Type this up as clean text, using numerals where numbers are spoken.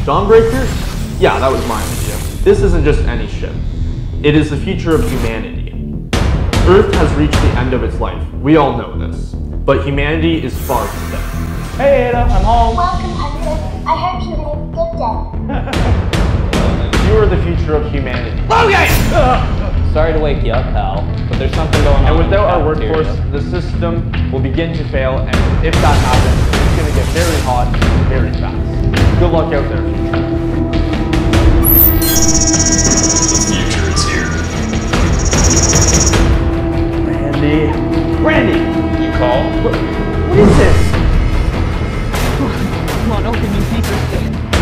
Dawnbreaker? Yeah, that was my idea. This isn't just any ship. It is the future of humanity. Earth has reached the end of its life. We all know this. But humanity is far from dead. Hey Ada, I'm home. Welcome, Hunter. I hope you had a good day. You are the future of humanity. Okay! Sorry to wake you up, pal, but there's something going on. And without our workforce, the system will begin to fail, and if that happens, it's going to get very hot very fast. Good luck out there, future. The future is here. Randy! You called? What is this? Come on, open your secret.